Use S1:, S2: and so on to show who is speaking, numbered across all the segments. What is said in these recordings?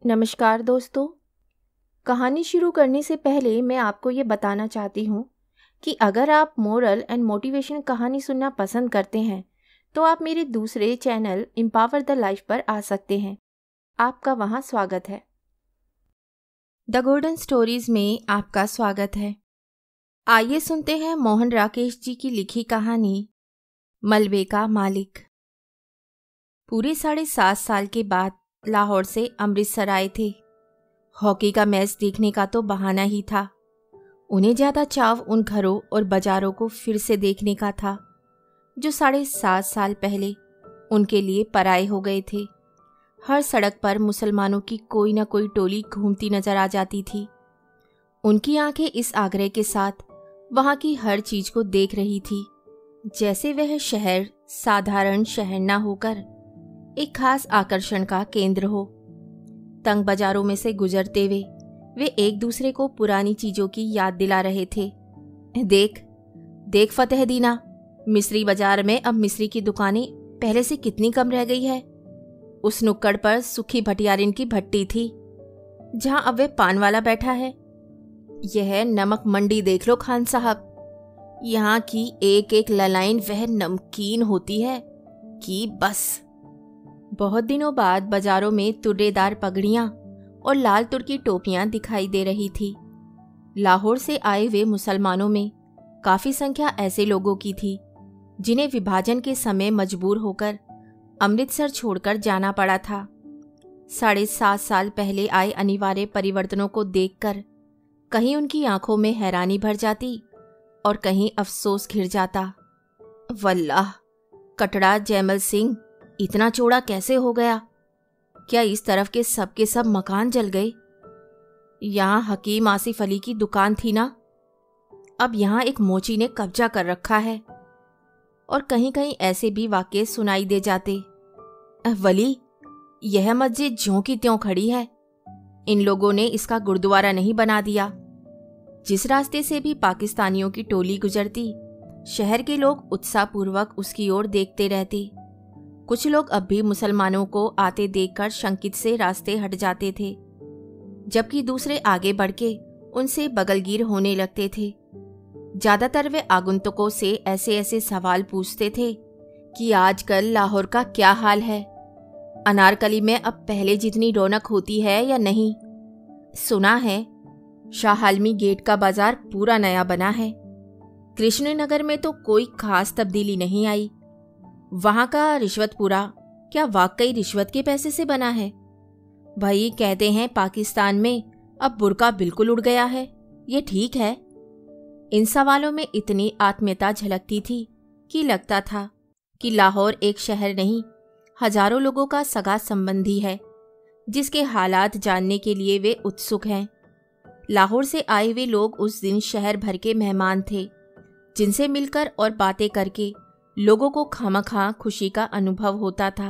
S1: नमस्कार दोस्तों। कहानी शुरू करने से पहले मैं आपको ये बताना चाहती हूँ कि अगर आप मोरल एंड मोटिवेशन कहानी सुनना पसंद करते हैं तो आप मेरे दूसरे चैनल एम्पावर द लाइफ पर आ सकते हैं। आपका वहाँ स्वागत है। द गोल्डन स्टोरीज में आपका स्वागत है। आइए सुनते हैं मोहन राकेश जी की लिखी कहानी मलबे का मालिक। पूरे 7.5 साल के बाद लाहौर से अमृतसर आए थे। हॉकी का मैच देखने का तो बहाना ही था। उन्हें ज़्यादा चाव उन घरों और बाजारों को फिर से देखने का था जो 7.5 साल पहले उनके लिए पराए हो गए थे। हर सड़क पर मुसलमानों की कोई न कोई टोली घूमती नजर आ जाती थी। उनकी आंखें इस आग्रह के साथ वहां की हर चीज को देख रही थी जैसे वह शहर साधारण शहर न होकर एक खास आकर्षण का केंद्र हो। तंग बाजारों में से गुजरते हुए वे एक दूसरे को पुरानी चीजों की याद दिला रहे थे। देख देख फतेहदीना, मिस्री बाजार में अब मिस्री की दुकानें पहले से कितनी कम रह गई है। उस नुक्कड़ पर सुखी भटियारिन की भट्टी थी जहां अब वे पान वाला बैठा है। यह नमक मंडी देख लो खान साहब, यहाँ की एक एक ललाइन वह नमकीन होती है कि बस। बहुत दिनों बाद बाजारों में तुर्रेदार पगड़ियां और लाल तुर्की टोपियां दिखाई दे रही थी। लाहौर से आए हुए मुसलमानों में काफी संख्या ऐसे लोगों की थी जिन्हें विभाजन के समय मजबूर होकर अमृतसर छोड़कर जाना पड़ा था। 7.5 साल पहले आए अनिवार्य परिवर्तनों को देखकर कहीं उनकी आंखों में हैरानी भर जाती और कहीं अफसोस घिर जाता। वल्लाह, कटड़ा जैमल सिंह इतना चौड़ा कैसे हो गया? क्या इस तरफ के सब मकान जल गए? यहाँ हकीम आसिफ अली की दुकान थी ना, अब यहाँ एक मोची ने कब्जा कर रखा है। और कहीं कहीं ऐसे भी वाक़ये सुनाई दे जाते। वली, यह मस्जिद ज्यों की त्यों खड़ी है, इन लोगों ने इसका गुरुद्वारा नहीं बना दिया। जिस रास्ते से भी पाकिस्तानियों की टोली गुजरती, शहर के लोग उत्साहपूर्वक उसकी ओर देखते रहते। कुछ लोग अब भी मुसलमानों को आते देखकर शंकित से रास्ते हट जाते थे, जबकि दूसरे आगे बढ़ के उनसे बगलगीर होने लगते थे। ज्यादातर वे आगंतुकों से ऐसे ऐसे सवाल पूछते थे कि आजकल लाहौर का क्या हाल है, अनारकली में अब पहले जितनी रौनक होती है या नहीं। सुना है शाह आलमी गेट का बाजार पूरा नया बना है। कृष्णनगर में तो कोई खास तब्दीली नहीं आई। वहां का रिश्वतपुरा क्या वाकई रिश्वत के पैसे से बना है? भाई, कहते हैं पाकिस्तान में अब बुर्का बिल्कुल उड़ गया है, ये ठीक है? इन सवालों में इतनी आत्मीयता झलकती थी कि लगता था कि लाहौर एक शहर नहीं, हजारों लोगों का सगा संबंधी है जिसके हालात जानने के लिए वे उत्सुक हैं। लाहौर से आए हुए लोग उस दिन शहर भर के मेहमान थे, जिनसे मिलकर और बातें करके लोगों को खामखा खुशी का अनुभव होता था।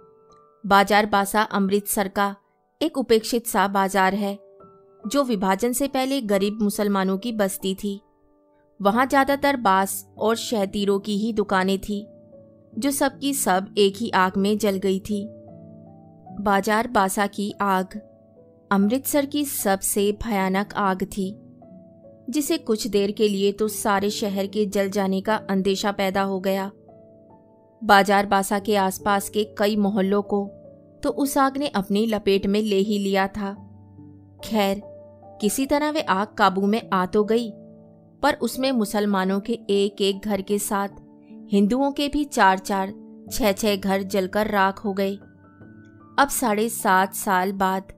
S1: बाजार बासा अमृतसर का एक उपेक्षित सा बाजार है जो विभाजन से पहले गरीब मुसलमानों की बस्ती थी। वहां ज्यादातर बांस और शहतीरों की ही दुकानें थी जो सबकी सब एक ही आग में जल गई थी। बाजार बासा की आग अमृतसर की सबसे भयानक आग थी, जिसे कुछ देर के लिए तो सारे शहर के जल जाने का अंदेशा पैदा हो गया। बाजार बासा के आसपास के कई मोहल्लों को तो उस आग ने अपनी लपेट में ले ही लिया था। खैर, किसी तरह वे आग काबू में आ तो गई, पर उसमें मुसलमानों के एक एक घर के साथ हिंदुओं के भी 4-4, 6-6 घर जलकर राख हो गए। अब 7.5 साल बाद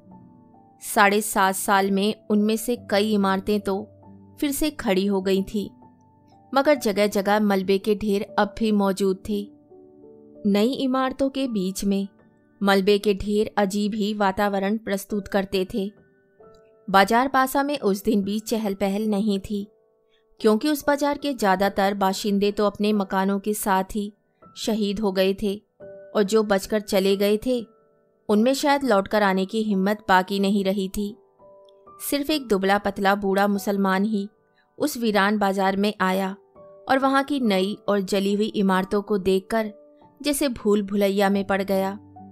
S1: 7.5 साल में उनमें से कई इमारतें तो फिर से खड़ी हो गई थी, मगर जगह जगह मलबे के ढेर अब भी मौजूद थे। नई इमारतों के बीच में मलबे के ढेर अजीब ही वातावरण प्रस्तुत करते थे। बाजार बासा में उस दिन भी चहल पहल नहीं थी, क्योंकि उस बाजार के ज्यादातर बाशिंदे तो अपने मकानों के साथ ही शहीद हो गए थे, और जो बचकर चले गए थे उनमें शायद लौटकर आने की हिम्मत बाकी नहीं रही थी। सिर्फ एक दुबला पतला बूढ़ा मुसलमान ही उस वीरान बाजार में आया और वहां की नई और जली हुई इमारतों को देखकर जैसे भूल भुलैया में पड़ गया।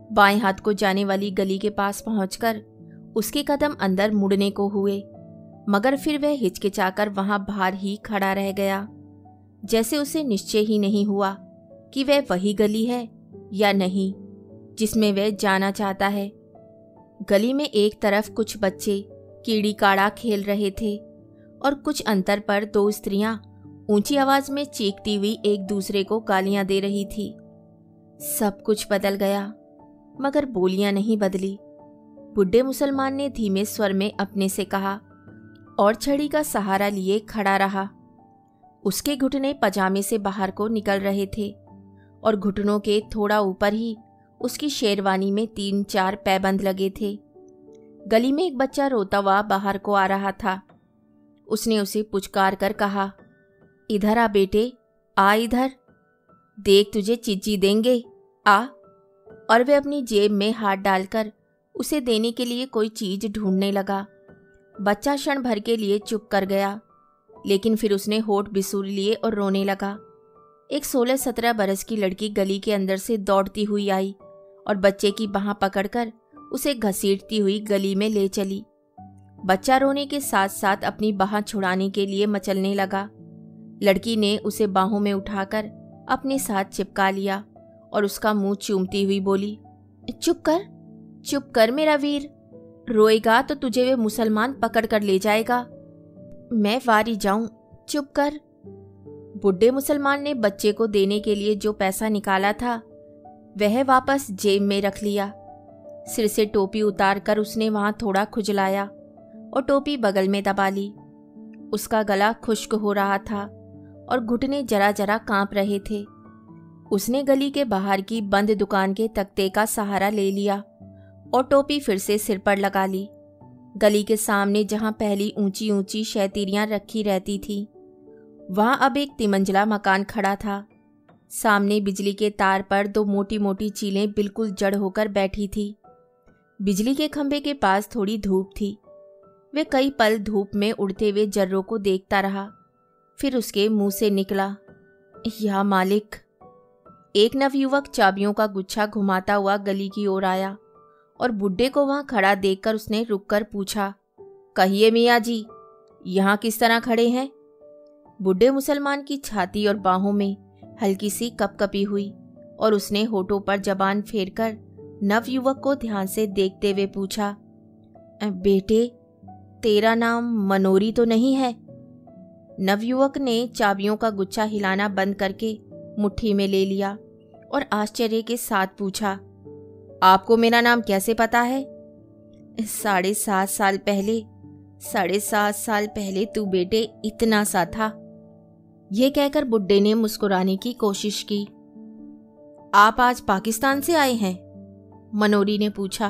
S1: बाएं हाथ को जाने वाली गली के पास पहुंचकर उसके कदम अंदर मुड़ने को हुए, मगर फिर वह हिचकिचाकर वहां बाहर ही खड़ा रह गया, जैसे उसे निश्चय ही नहीं हुआ कि वह वही गली है या नहीं जिसमें वह जाना चाहता है। गली में एक तरफ कुछ बच्चे कीड़ी काड़ा खेल रहे थे और कुछ अंतर पर दो स्त्रियां ऊंची आवाज में चीखती हुई एक दूसरे को गालियां दे रही थी। सब कुछ बदल गया, मगर बोलियां नहीं बदली। बुढ़े मुसलमान ने धीमे स्वर में अपने से कहा और छड़ी का सहारा लिए खड़ा रहा। उसके घुटने पजामे से बाहर को निकल रहे थे और घुटनों के थोड़ा ऊपर ही उसकी शेरवानी में 3-4 पैबंद लगे थे। गली में एक बच्चा रोता हुआ बाहर को आ रहा था। उसने उसे पुचकार कर कहा, इधर आ बेटे, आ इधर, देख तुझे चीची देंगे, आ। और वह अपनी जेब में हाथ डालकर उसे देने के लिए कोई चीज ढूंढने लगा। बच्चा क्षण भर के लिए चुप कर गया, लेकिन फिर उसने होठ बिसूर लिए और रोने लगा। एक 16-17 बरस की लड़की गली के अंदर से दौड़ती हुई आई और बच्चे की बाह पकड़कर उसे घसीटती हुई गली में ले चली। बच्चा रोने के साथ साथ अपनी बाह छुड़ाने के लिए मचलने लगा। लड़की ने उसे बाहों में उठाकर अपने साथ चिपका लिया और उसका मुंह चूमती हुई बोली, चुप कर मेरा वीर, रोएगा तो तुझे वे मुसलमान पकड़ कर ले जाएगा। मैं वारी जाऊं, चुप कर। बुढ़े मुसलमान ने बच्चे को देने के लिए जो पैसा निकाला था वह वापस जेब में रख लिया। सिर से टोपी उतार कर उसने वहां थोड़ा खुजलाया और टोपी बगल में दबा ली। उसका गला खुश्क हो रहा था और घुटने जरा जरा कांप रहे थे। उसने गली के बाहर की बंद दुकान के तख्ते का सहारा ले लिया और टोपी फिर से सिर पर लगा ली। गली के सामने जहां पहली ऊंची ऊंची शैतीरियां रखी रहती थी, वहां अब एक तिमंजिला मकान खड़ा था। सामने बिजली के तार पर दो मोटी मोटी चीलें बिल्कुल जड़ होकर बैठी थी। बिजली के खंभे के पास थोड़ी धूप थी। वे कई पल धूप में उड़ते हुए जर्रों को देखता रहा। फिर उसके मुंह से निकला, या मालिक। एक नवयुवक चाबियों का गुच्छा घुमाता हुआ गली की ओर आया और बुड्ढे को वहां खड़ा देखकर उसने रुककर पूछा, कहिए मियाँ जी, यहाँ किस तरह खड़े हैं? बुढ़े मुसलमान की छाती और बाहों में हल्की सी कपकपी हुई और उसने होठों पर जबान फेरकर नवयुवक को ध्यान से देखते हुए पूछा, बेटे, तेरा नाम मनोरी तो नहीं है? नवयुवक ने चाबियों का गुच्छा हिलाना बंद करके मुट्ठी में ले लिया और आश्चर्य के साथ पूछा, आपको मेरा नाम कैसे पता है? 7.5 साल पहले तू बेटे इतना सा था। यह कहकर बुड्ढे ने मुस्कुराने की कोशिश की। आप आज पाकिस्तान से आए हैं? मनोरी ने पूछा।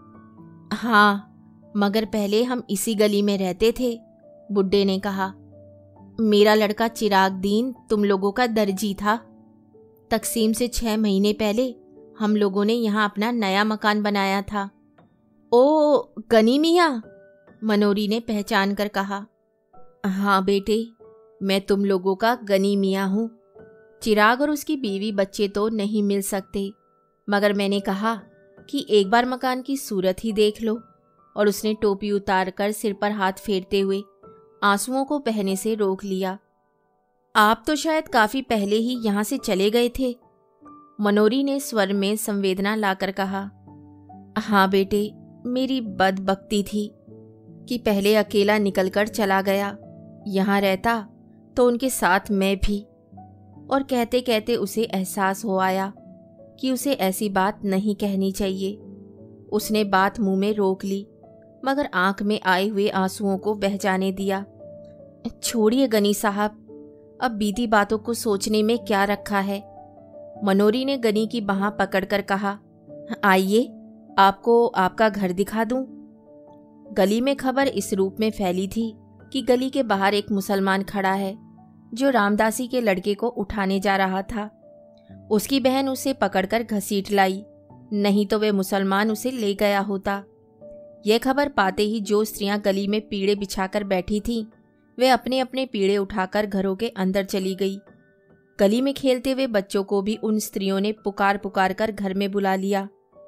S1: हाँ, मगर पहले हम इसी गली में रहते थे, बुड्ढे ने कहा। मेरा लड़का चिराग दीन तुम लोगों का दर्जी था। तकसीम से 6 महीने पहले हम लोगों ने यहाँ अपना नया मकान बनाया था। ओ गनी मियाँ, मनोरी ने पहचान कर कहा। हाँ बेटे, मैं तुम लोगों का गनी मियाँ हूँ। चिराग और उसकी बीवी बच्चे तो नहीं मिल सकते, मगर मैंने कहा कि एक बार मकान की सूरत ही देख लो, और उसने टोपी उतार कर सिर पर हाथ फेरते हुए आंसुओं को बहने से रोक लिया। आप तो शायद काफी पहले ही यहाँ से चले गए थे, मनोरी ने स्वर में संवेदना लाकर कहा। हाँ बेटे, मेरी बदबख्ती थी कि पहले अकेला निकलकर चला गया। यहाँ रहता तो उनके साथ मैं भी। और कहते कहते उसे एहसास हो आया कि उसे ऐसी बात नहीं कहनी चाहिए। उसने बात मुंह में रोक ली, मगर आंख में आए हुए आंसुओं को बह जाने दिया। छोड़िए गनी साहब, अब बीती बातों को सोचने में क्या रखा है, मनोरी ने गनी की बाह पकड़कर कहा। आइए, आपको आपका घर दिखा दूं। गली में खबर इस रूप में फैली थी कि गली के बाहर एक मुसलमान खड़ा है जो रामदासी के लड़के को उठाने जा रहा था। उसकी बहन उसे पकड़कर घसीट लाई, नहीं तो वे मुसलमान उसे ले गया होता। यह खबर पाते ही जो स्त्रियां गली में पीड़े बिछाकर बैठी थीं, वे अपने अपने पीड़े उठाकर घरों के अंदर चली गई। गली में खेलते हुए बच्चों को भी उन स्त्रियों ने पुकार पुकार कर घर में बुला लिया।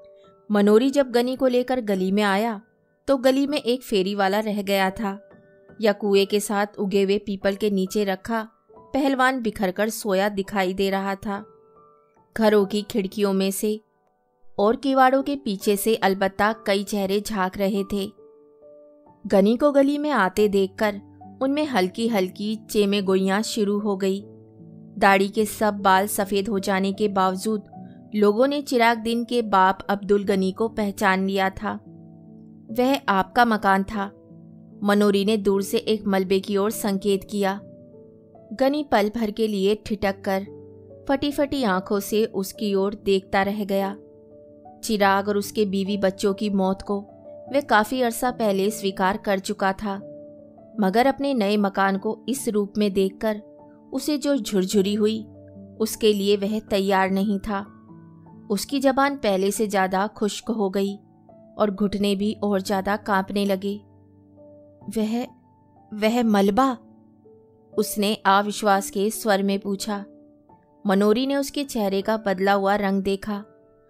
S1: मनोरी जब गनी को लेकर गली में आया तो गली में एक फेरी वाला रह गया था, या कुएं के साथ उगे हुए पीपल के नीचे रखा पहलवान बिखरकर सोया दिखाई दे रहा था। घरों की खिड़कियों में से और किवाड़ों के पीछे से अलबत्ता कई चेहरे झांक रहे थे। गनी को गली में आते देखकर उनमें हल्की हल्की चेमेगोइयां शुरू हो गई। दाढ़ी के सब बाल सफ़ेद हो जाने के बावजूद लोगों ने चिरागदीन के बाप अब्दुल गनी को पहचान लिया था। वह आपका मकान था। मनोरी ने दूर से एक मलबे की ओर संकेत किया। गनी पल भर के लिए ठिठक कर फटी फटी आंखों से उसकी ओर देखता रह गया। चिराग और उसके बीवी बच्चों की मौत को वह काफ़ी अरसा पहले स्वीकार कर चुका था, मगर अपने नए मकान को इस रूप में देखकर उसे जो झुरझुरी हुई उसके लिए वह तैयार नहीं था। उसकी जबान पहले से ज़्यादा खुश्क हो गई और घुटने भी और ज़्यादा कांपने लगे। वह मलबा? उसने अविश्वास के स्वर में पूछा। मनोरी ने उसके चेहरे का बदला हुआ रंग देखा।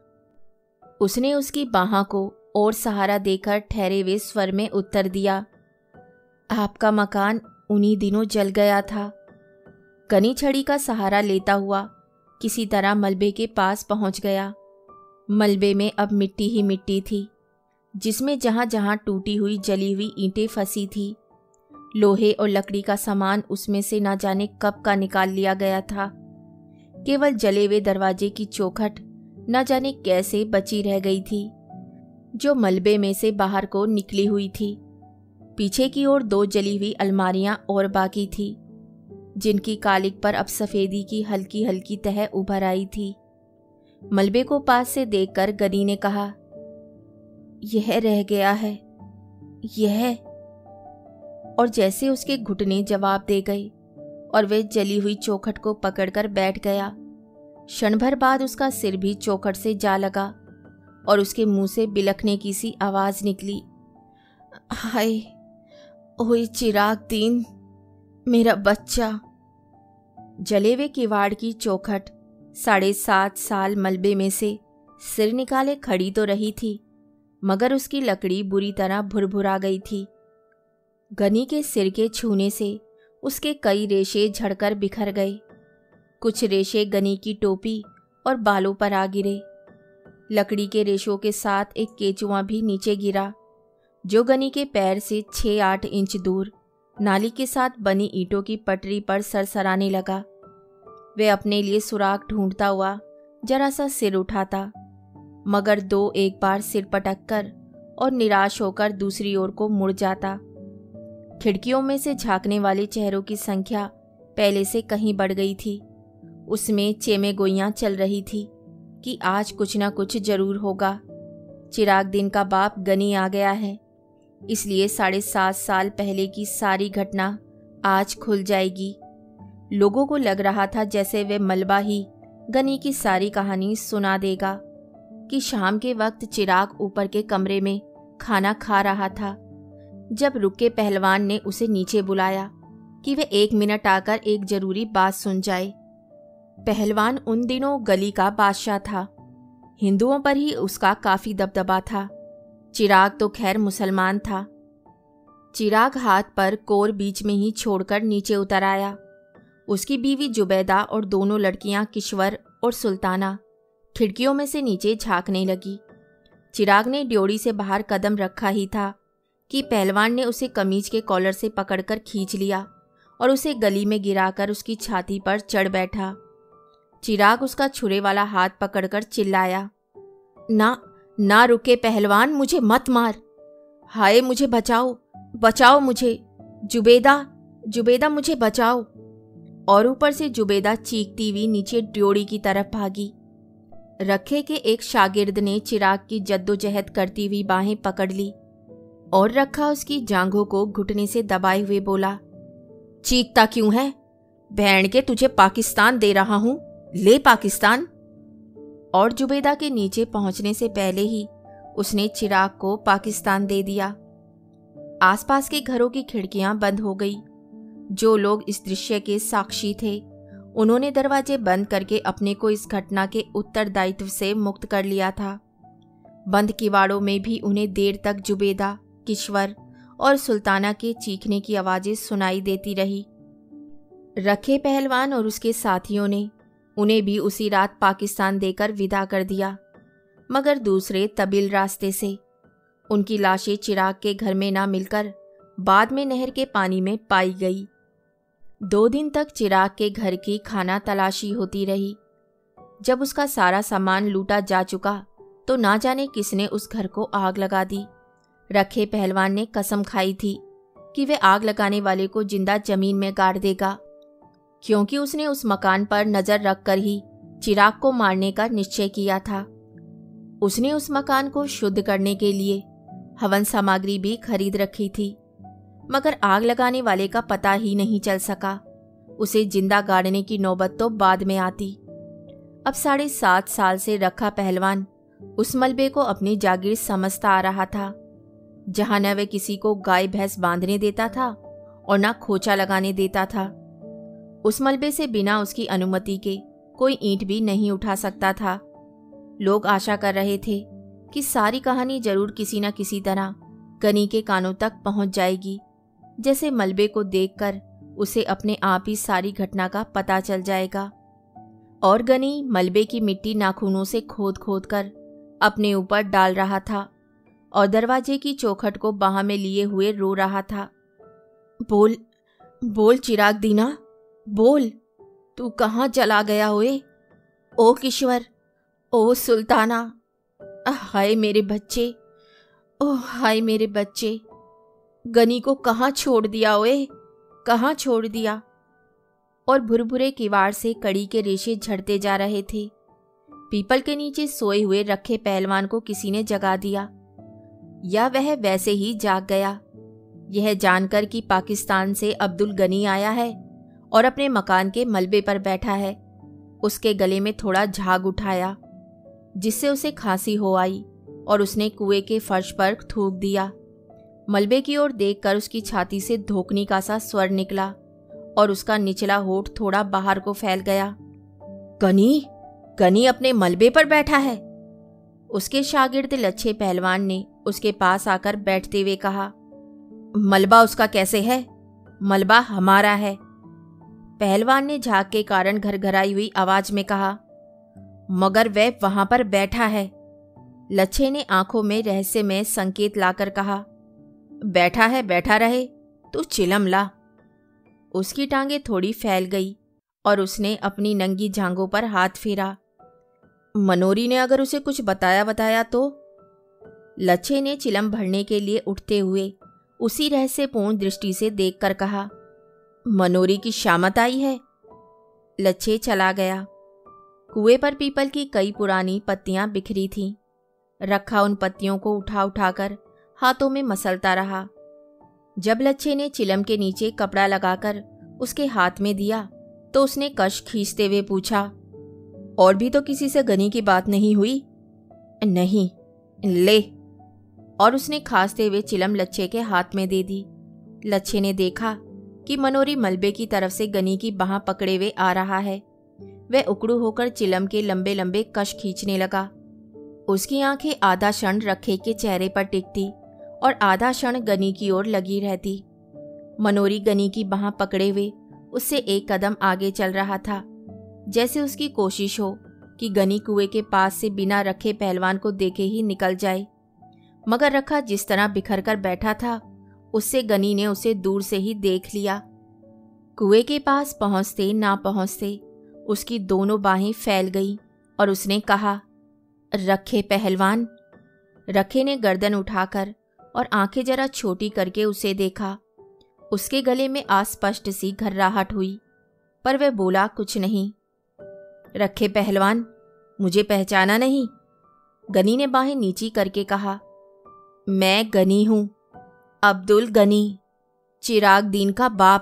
S1: उसने उसकी बाहों को और सहारा देकर ठहरे हुए स्वर में उत्तर दिया, आपका मकान उन्हीं दिनों जल गया था। गनी छड़ी का सहारा लेता हुआ किसी तरह मलबे के पास पहुंच गया। मलबे में अब मिट्टी ही मिट्टी थी, जिसमें जहां जहां टूटी हुई जली हुई ईंटें फंसी थी। लोहे और लकड़ी का सामान उसमें से न जाने कब का निकाल लिया गया था। केवल जले हुए दरवाजे की चौखट न जाने कैसे बची रह गई थी, जो मलबे में से बाहर को निकली हुई थी। पीछे की ओर 2 जली हुई अलमारियां और बाकी थी, जिनकी कालिक पर अब सफ़ेदी की हल्की हल्की तह उभर आई थी। मलबे को पास से देखकर गनी ने कहा, यह रह गया है, यह। और जैसे उसके घुटने जवाब दे गए और वह जली हुई चौखट को पकड़कर बैठ गया। क्षण भर बाद उसका सिर भी चौखट से जा लगा और उसके मुंह से बिलखने की सी आवाज़ निकली, हाय ओए चिरागदीन, मेरा बच्चा। जले हुए किवाड़ की चौखट 7.5 साल मलबे में से सिर निकाले खड़ी तो रही थी, मगर उसकी लकड़ी बुरी तरह भुरभुरा गई थी। गनी के सिर के छूने से उसके कई रेशे झड़कर बिखर गए। कुछ रेशे गनी की टोपी और बालों पर आ गिरे। लकड़ी के रेशों के साथ एक केचुआ भी नीचे गिरा, जो गनी के पैर से 6-8 इंच दूर नाली के साथ बनी ईंटों की पटरी पर सरसराने लगा। वह अपने लिए सुराग ढूंढता हुआ जरा सा सिर उठाता, मगर 2-1 बार सिर पटककर और निराश होकर दूसरी ओर को मुड़ जाता। खिड़कियों में से झांकने वाले चेहरों की संख्या पहले से कहीं बढ़ गई थी। उसमें चेमेगोइयां चल रही थी कि आज कुछ ना कुछ जरूर होगा। चिरागदीन का बाप गनी आ गया है, इसलिए 7.5 साल पहले की सारी घटना आज खुल जाएगी। लोगों को लग रहा था जैसे वे मलबा ही गनी की सारी कहानी सुना देगा कि शाम के वक्त चिराग ऊपर के कमरे में खाना खा रहा था, जब रुके पहलवान ने उसे नीचे बुलाया कि वे 1 मिनट आकर एक जरूरी बात सुन जाए। पहलवान उन दिनों गली का बादशाह था। हिंदुओं पर ही उसका काफ़ी दबदबा था। चिराग तो खैर मुसलमान था। चिराग हाथ पर कोर बीच में ही छोड़कर नीचे उतर आया। उसकी बीवी जुबैदा और दोनों लड़कियां किश्वर और सुल्ताना खिड़कियों में से नीचे झांकने लगी। चिराग ने ड्योढ़ी से बाहर कदम रखा ही था कि पहलवान ने उसे कमीज के कॉलर से पकड़कर खींच लिया और उसे गली में गिराकर उसकी छाती पर चढ़ बैठा। चिराग उसका छुरे वाला हाथ पकड़कर चिल्लाया, ना रुके पहलवान, मुझे मत मार। हाय मुझे बचाओ, बचाओ मुझे, जुबैदा मुझे बचाओ। और ऊपर से जुबैदा चीखती हुई नीचे ड्योढ़ी की तरफ भागी। रखे के एक शागिर्द ने चिराग की जद्दोजहद करती हुई बाहें पकड़ ली और रखा उसकी जांघों को घुटने से दबाए हुए बोला, चीखता क्यों है? भैंड के तुझे पाकिस्तान दे रहा हूं, ले पाकिस्तान। और जुबैदा के नीचे पहुंचने से पहले ही उसने चिराग को पाकिस्तान दे दिया। आसपास के घरों की खिड़कियां बंद हो गई। जो लोग इस दृश्य के साक्षी थे, उन्होंने दरवाजे बंद करके अपने को इस घटना के उत्तरदायित्व से मुक्त कर लिया था। बंद किवाड़ों में भी उन्हें देर तक जुबेदा, किश्वर और सुल्ताना के चीखने की आवाज़ें सुनाई देती रही। रखे पहलवान और उसके साथियों ने उन्हें भी उसी रात पाकिस्तान देकर विदा कर दिया, मगर दूसरे तबिल रास्ते से। उनकी लाशें चिराग के घर में ना मिलकर बाद में नहर के पानी में पाई गई। 2 दिन तक चिराग के घर की खाना तलाशी होती रही। जब उसका सारा सामान लूटा जा चुका तो ना जाने किसने उस घर को आग लगा दी। रखे पहलवान ने कसम खाई थी कि वे आग लगाने वाले को जिंदा जमीन में गाड़ देगा, क्योंकि उसने उस मकान पर नजर रखकर ही चिराग को मारने का निश्चय किया था। उसने उस मकान को शुद्ध करने के लिए हवन सामग्री भी खरीद रखी थी, मगर आग लगाने वाले का पता ही नहीं चल सका। उसे जिंदा गाड़ने की नौबत तो बाद में आती। अब 7.5 साल से रखा पहलवान उस मलबे को अपनी जागीर समझता आ रहा था, जहां न वे किसी को गाय भैंस बांधने देता था और न खोचा लगाने देता था। उस मलबे से बिना उसकी अनुमति के कोई ईंट भी नहीं उठा सकता था। लोग आशा कर रहे थे कि सारी कहानी जरूर किसी न किसी तरह गनी के कानों तक पहुंच जाएगी, जैसे मलबे को देखकर उसे अपने आप ही सारी घटना का पता चल जाएगा। और गनी मलबे की मिट्टी नाखूनों से खोद खोद कर अपने ऊपर डाल रहा था और दरवाजे की चौखट को बाह में लिए हुए रो रहा था। बोल बोल चिराग दीना, बोल, तू कहाँ चला गया ओए? ओ किश्वर, ओ सुल्ताना, हाय मेरे बच्चे, ओ हाय मेरे बच्चे, गनी को कहाँ छोड़ दिया ओए, कहाँ छोड़ दिया? और भुरभुरे किवाड़ से कड़ी के रेशे झड़ते जा रहे थे। पीपल के नीचे सोए हुए रखे पहलवान को किसी ने जगा दिया, या वह वैसे ही जाग गया, यह जानकर कि पाकिस्तान से अब्दुल गनी आया है और अपने मकान के मलबे पर बैठा है। उसके गले में थोड़ा झाग उठाया, जिससे उसे खांसी हो आई और उसने कुएं के फर्श पर थूक दिया। मलबे की ओर देखकर उसकी छाती से धोखनी का सा स्वर निकला और उसका निचला होठ थोड़ा बाहर को फैल गया। गनी, गनी अपने मलबे पर बैठा है? उसके शागिर्द लच्छे पहलवान ने उसके पास आकर बैठते हुए कहा। मलबा उसका कैसे है? मलबा हमारा है, पहलवान ने झाग के कारण घरघराई हुई आवाज में कहा। मगर वह वहां पर बैठा है, लच्छे ने आंखों में रहस्यमय संकेत लाकर कहा। बैठा है, बैठा रहे, तू चिलम ला। उसकी टांगें थोड़ी फैल गई और उसने अपनी नंगी जांघों पर हाथ फेरा। मनोरी ने अगर उसे कुछ बताया तो? लच्छे ने चिलम भरने के लिए उठते हुए उसी रहस्यपूर्ण दृष्टि से देखकर कहा। मनोरी की शामत आई है। लच्छे चला गया। कुएं पर पीपल की कई पुरानी पत्तियां बिखरी थीं। रखा उन पत्तियों को उठा उठाकर हाथों में मसलता रहा। जब लच्छे ने चिलम के नीचे कपड़ा लगाकर उसके हाथ में दिया तो उसने कश खींचते हुए पूछा, और भी तो किसी से गनी की बात नहीं हुई? नहीं, ले। और उसने खांसते हुए चिलम लच्छे के हाथ में दे दी। लच्छे ने देखा कि मनोरी मलबे की तरफ से गनी की बाह पकड़े हुए आ रहा है। वह उकड़ू होकर चिलम के लंबे लंबे कश खींचने लगा। उसकी आंखें आधा क्षण रखे के चेहरे पर टिकती और आधा क्षण गनी की ओर लगी रहती। मनोरी गनी की बाह पकड़े हुए उससे एक कदम आगे चल रहा था, जैसे उसकी कोशिश हो कि गनी कुएं के पास से बिना रखे पहलवान को देखे ही निकल जाए। मगर रखा जिस तरह बिखर कर बैठा था, उससे गनी ने उसे दूर से ही देख लिया। कुएं के पास पहुंचते ना पहुंचते उसकी दोनों बाहें फैल गईं और उसने कहा, रखे पहलवान। रखे ने गर्दन उठाकर और आंखें जरा छोटी करके उसे देखा। उसके गले में अस्पष्ट सी घर्राहट हुई, पर वह बोला कुछ नहीं। रखे पहलवान, मुझे पहचाना नहीं? गनी ने बाहें नीची करके कहा। मैं गनी हूं, अब्दुल गनी, चिराग दीन का बाप।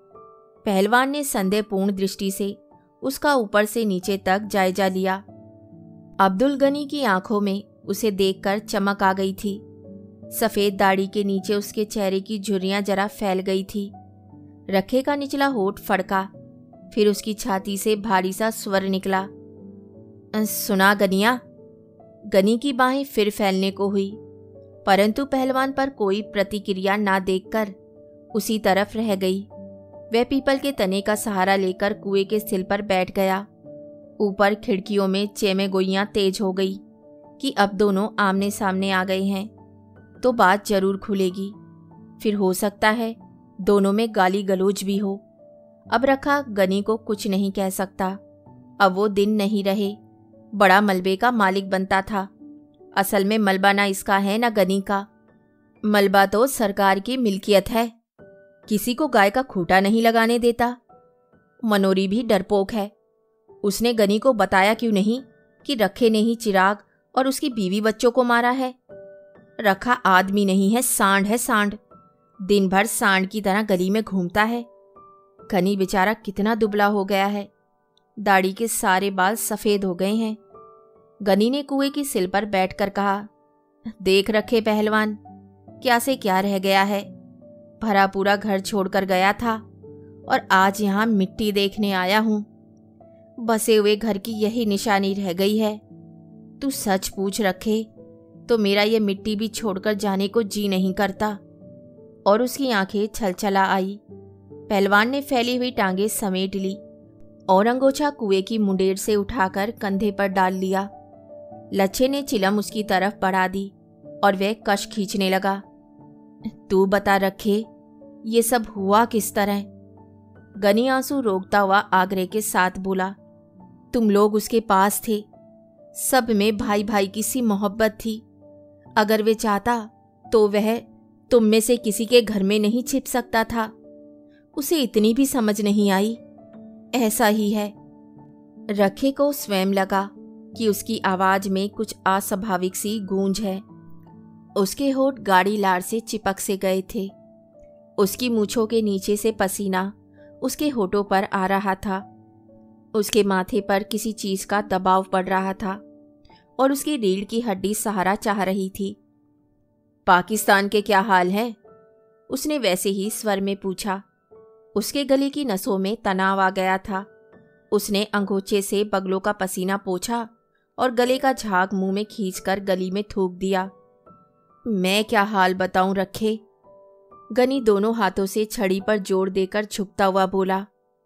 S1: पहलवान ने संदेहपूर्ण दृष्टि से उसका ऊपर से नीचे तक जायजा लिया। अब्दुल गनी की आंखों में उसे देखकर चमक आ गई थी। सफेद दाढ़ी के नीचे उसके चेहरे की झुर्रियां जरा फैल गई थी। रखे का निचला होठ फड़का, फिर उसकी छाती से भारी सा स्वर निकला। सुना गनिया? गनी की बाहें फिर फैलने को हुई, परंतु पहलवान पर कोई प्रतिक्रिया ना देखकर उसी तरफ रह गई। वह पीपल के तने का सहारा लेकर कुएं के सिल पर बैठ गया। ऊपर खिड़कियों में चैमेगोइयां तेज हो गई कि अब दोनों आमने सामने आ गए हैं तो बात जरूर खुलेगी। फिर हो सकता है दोनों में गाली गलौज भी हो। अब रखा गनी को कुछ नहीं कह सकता। अब वो दिन नहीं रहे, बड़ा मलबे का मालिक बनता था। असल में मलबा ना इसका है ना गनी का। मलबा तो सरकार की मिल्कियत है, किसी को गाय का खूंटा नहीं लगाने देता। मनोरी भी डरपोक है। उसने गनी को बताया क्यों नहीं कि रखे ने ही चिराग और उसकी बीवी बच्चों को मारा है। रखा आदमी नहीं है, सांड है, सांड। दिन भर सांड की तरह गली में घूमता है। गनी बेचारा कितना दुबला हो गया है, दाढ़ी के सारे बाल सफ़ेद हो गए हैं। गनी ने कुएं की सिल पर बैठकर कहा, देख रखे पहलवान, क्या से क्या रह गया है। भरा पूरा घर छोड़कर गया था और आज यहाँ मिट्टी देखने आया हूँ। बसे हुए घर की यही निशानी रह गई है। तू सच पूछ रखे तो मेरा ये मिट्टी भी छोड़कर जाने को जी नहीं करता। और उसकी आंखें छलछला आई। पहलवान ने फैली हुई टांगें समेट ली और अंगोछा कुएं की मुंडेर से उठाकर कंधे पर डाल लिया। लच्छे ने चिलम उसकी तरफ बढ़ा दी और वह कश खींचने लगा। तू बता रखे, ये सब हुआ किस तरह? गनी आंसू रोकता हुआ आग्रह के साथ बोला, तुम लोग उसके पास थे, सब में भाई भाई की सी मोहब्बत थी। अगर वे चाहता तो वह तुम में से किसी के घर में नहीं छिप सकता था। उसे इतनी भी समझ नहीं आई। ऐसा ही है। रखे को स्वयं लगा कि उसकी आवाज में कुछ अस्वाभाविक सी गूंज है। उसके होठ गाढ़ी लार से चिपक से गए थे। उसकी मूंछों के नीचे से पसीना उसके होठों पर आ रहा था। उसके माथे पर किसी चीज का दबाव पड़ रहा था और उसकी रीढ़ की हड्डी सहारा चाह रही थी। पाकिस्तान के क्या हाल है? उसने वैसे ही स्वर में पूछा। उसके गले की नसों में तनाव आ गया था। उसने अंगोछे से बगलों का पसीना पोंछा और गले का झाग मुंह में खींचकर गली में थूक दिया। मैं क्या हाल बताऊं रखे? गनी दोनों हाथों से छड़ी पर जोर देकर झुकता हुआ बोला।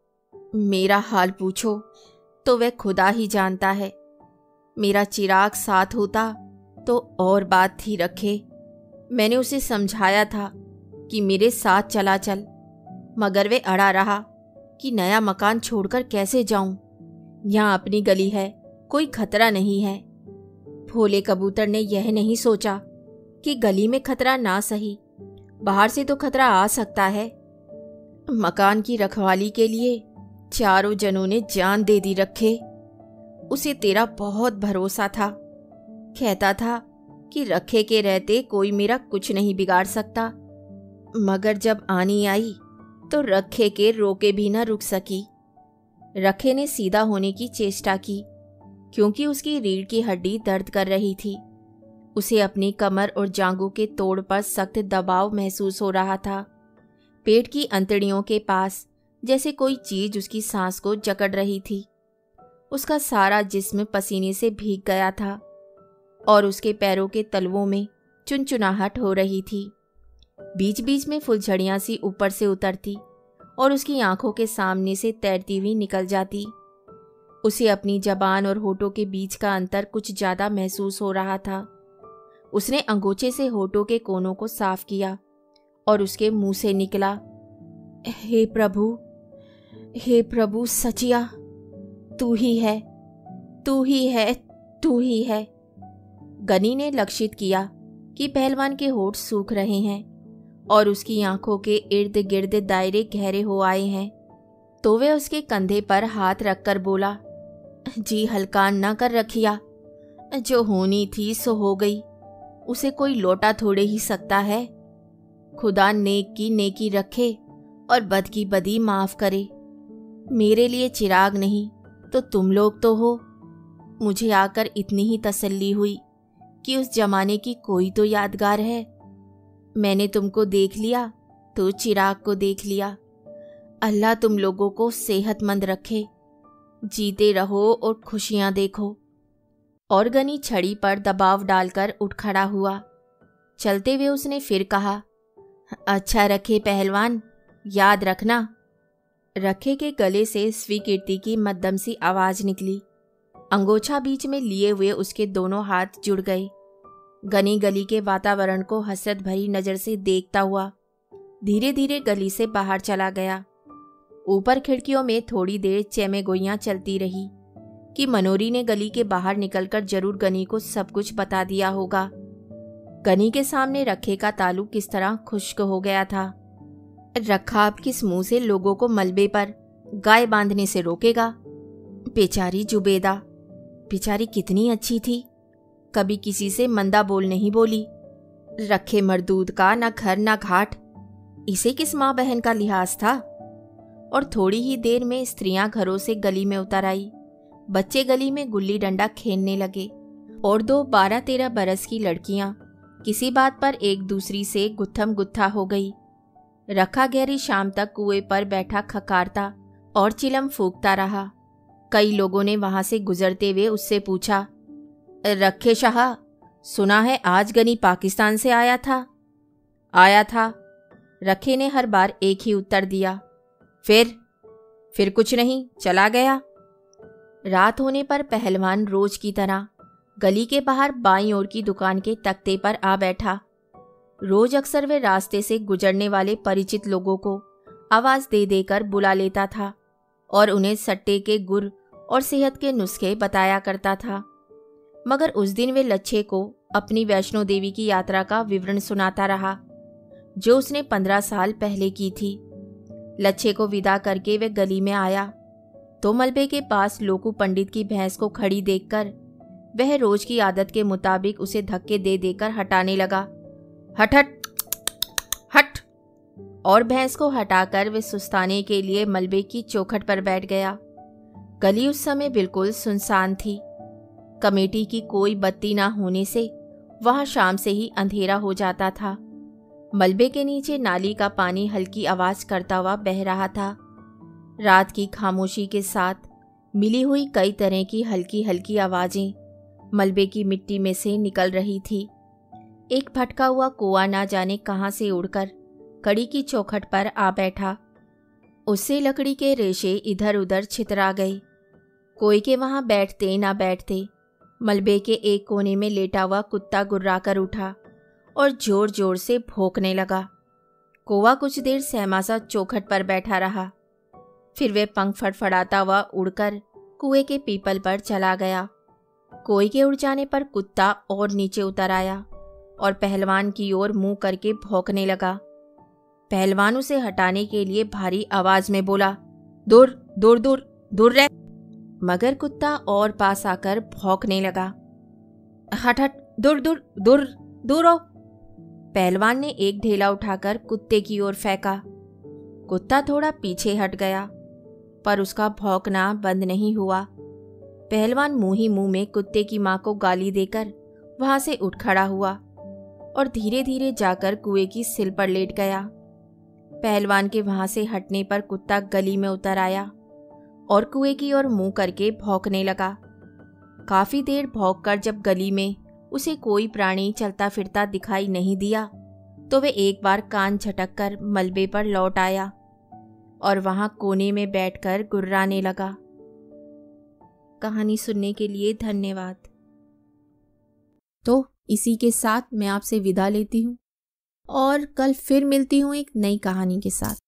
S1: मेरा हाल पूछो तो वह खुदा ही जानता है। मेरा चिराग साथ होता तो और बात थी रखे। मैंने उसे समझाया था कि मेरे साथ चला चल, मगर वे अड़ा रहा कि नया मकान छोड़कर कैसे जाऊं। यहाँ अपनी गली है, कोई खतरा नहीं है। भोले कबूतर ने यह नहीं सोचा कि गली में खतरा ना सही, बाहर से तो खतरा आ सकता है। मकान की रखवाली के लिए चारों जनों ने जान दे दी रखे। उसे तेरा बहुत भरोसा था। कहता था कि रखे के रहते कोई मेरा कुछ नहीं बिगाड़ सकता, मगर जब आनी आई तो रखे के रोके भी न रुक सकी। रखे ने सीधा होने की चेष्टा की क्योंकि उसकी रीढ़ की हड्डी दर्द कर रही थी। उसे अपनी कमर और जांघों के तोड़ पर सख्त दबाव महसूस हो रहा था। पेट की अंतड़ियों के पास जैसे कोई चीज उसकी सांस को जकड़ रही थी। उसका सारा जिस्म पसीने से भीग गया था और उसके पैरों के तलवों में चुनचुनाहट हो रही थी। बीच बीच में फुलझड़ियां सी ऊपर से उतरती और उसकी आंखों के सामने से तैरती हुई निकल जाती। उसे अपनी जबान और होठों के बीच का अंतर कुछ ज्यादा महसूस हो रहा था। उसने अंगोछे से होठों के कोनों को साफ किया और उसके मुंह से निकला, हे प्रभु सचिया, तू ही है, तू ही है, तू ही है। गनी ने लक्षित किया कि पहलवान के होठ सूख रहे हैं और उसकी आंखों के इर्द गिर्द दायरे गहरे हो आए हैं, तो वह उसके कंधे पर हाथ रखकर बोला, जी हलकान न कर रखिया, जो होनी थी सो हो गई, उसे कोई लौटा थोड़े ही सकता है। खुदा नेक की नेकी रखे और बद की बदी माफ करे। मेरे लिए चिराग नहीं तो तुम लोग तो हो। मुझे आकर इतनी ही तसल्ली हुई कि उस जमाने की कोई तो यादगार है। मैंने तुमको देख लिया तो चिराग को देख लिया। अल्लाह तुम लोगों को सेहतमंद रखे, जीते रहो और खुशियां देखो। और गनी छड़ी पर दबाव डालकर उठ खड़ा हुआ। चलते हुए उसने फिर कहा, अच्छा रखे पहलवान, याद रखना। रखे के गले से स्वीकृति की मध्यम सी आवाज निकली। अंगोछा बीच में लिए हुए उसके दोनों हाथ जुड़ गए। गनी गली के वातावरण को हसरत भरी नजर से देखता हुआ धीरे धीरे गली से बाहर चला गया। ऊपर खिड़कियों में थोड़ी देर चैमेगोइयां चलती रही कि मनोरी ने गली के बाहर निकलकर जरूर गनी को सब कुछ बता दिया होगा। गनी के सामने रखे का तालु किस तरह खुश्क हो गया था। रखा अब किस मुंह से लोगों को मलबे पर गाय बांधने से रोकेगा। बेचारी जुबेदा, बेचारी कितनी अच्छी थी, कभी किसी से मंदा बोल नहीं बोली। रखे मरदूद का ना घर ना घाट, इसे किस माँ बहन का लिहाज था। और थोड़ी ही देर में स्त्रियां घरों से गली में उतर आई। बच्चे गली में गुल्ली डंडा खेलने लगे और 2 12-13 बरस की लड़कियां किसी बात पर एक दूसरी से गुत्थम गुत्था हो गई। रखा गहरी शाम तक कुएं पर बैठा खकारता और चिलम फूंकता रहा। कई लोगों ने वहां से गुजरते हुए उससे पूछा, रखे शाह, सुना है आज गनी पाकिस्तान से आया था? आया था, रखे ने हर बार एक ही उत्तर दिया। फिर कुछ नहीं, चला गया। रात होने पर पहलवान रोज की तरह गली के बाहर बाईं ओर की दुकान के तख्ते पर आ बैठा। रोज अक्सर वे रास्ते से गुजरने वाले परिचित लोगों को आवाज दे देकर बुला लेता था और उन्हें सट्टे के गुर और सेहत के नुस्खे बताया करता था। मगर उस दिन वे लच्छे को अपनी वैष्णो देवी की यात्रा का विवरण सुनाता रहा जो उसने 15 साल पहले की थी। लच्छे को विदा करके वे गली में आया तो मलबे के पास लोकू पंडित की भैंस को खड़ी देखकर वह रोज की आदत के मुताबिक उसे धक्के दे देकर हटाने लगा। हट हट हट। और भैंस को हटाकर वे सुस्ताने के लिए मलबे की चौखट पर बैठ गया। गली उस समय बिल्कुल सुनसान थी। कमेटी की कोई बत्ती ना होने से वहां शाम से ही अंधेरा हो जाता था। मलबे के नीचे नाली का पानी हल्की आवाज करता हुआ बह रहा था। रात की खामोशी के साथ मिली हुई कई तरह की हल्की हल्की आवाजें मलबे की मिट्टी में से निकल रही थी। एक भटका हुआ कौआ ना जाने कहां से उड़कर कड़ी की चौखट पर आ बैठा। उससे लकड़ी के रेशे इधर उधर छितरा गए। कोई के वहां बैठते ना बैठते मलबे के एक कोने में लेटा हुआ कुत्ता गुर्राकर उठा और जोर जोर से भौंकने लगा। कौवा कुछ देर सहमासा चौखट पर बैठा रहा। फिर वे पंख फड़फड़ाता हुआ उड़कर कुएं के पीपल पर चला गया। कोई के उड़ जाने पर कुत्ता और नीचे उतर आया और पहलवान की ओर मुंह करके भौंकने लगा। पहलवान उसे हटाने के लिए भारी आवाज में बोला, दूर दूर दूर दूर रह। मगर कुत्ता और पास आकर भौंकने लगा। हट हट, दूर दूर दूर दूर हो। पहलवान ने एक ढेला उठाकर कुत्ते की ओर फेंका। कुत्ता थोड़ा पीछे हट गया पर उसका भौंकना बंद नहीं हुआ। पहलवान मुंह ही मुंह में कुत्ते की मां को गाली देकर वहां से उठ खड़ा हुआ और धीरे धीरे जाकर कुएं की सिल पर लेट गया। पहलवान के वहां से हटने पर कुत्ता गली में उतर आया और कुएं की ओर मुंह करके भौंकने लगा। काफी देर भौंककर जब गली में उसे कोई प्राणी चलता फिरता दिखाई नहीं दिया तो वे एक बार कान झटक कर मलबे पर लौट आया और वहां कोने में बैठकर गुर्राने लगा। कहानी सुनने के लिए धन्यवाद। तो इसी के साथ मैं आपसे विदा लेती हूँ और कल फिर मिलती हूँ एक नई कहानी के साथ।